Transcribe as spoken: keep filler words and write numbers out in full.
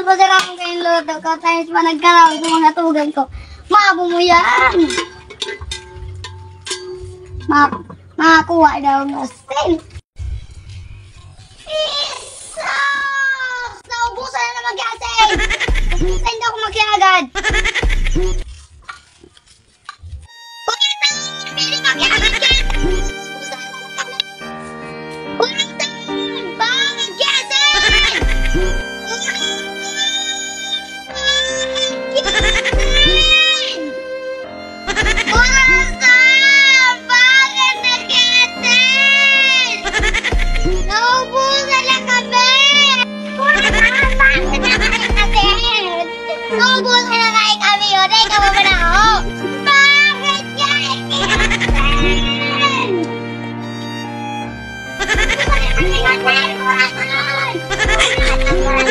Albasera akong kayong luto ko. Tapos pa nagkaraw sa mga tugan ko. Mabo mo yan. Ma makakuha daw ng sale. Isos! Naubusan na naman kasi. Hindi ako makiagad. Pili makiagad yan. Walang taon! Bakit kasi? Naubos ka na kain kami yun. Ay, ikaw ba na ako? Bakit yan? Bakit yan?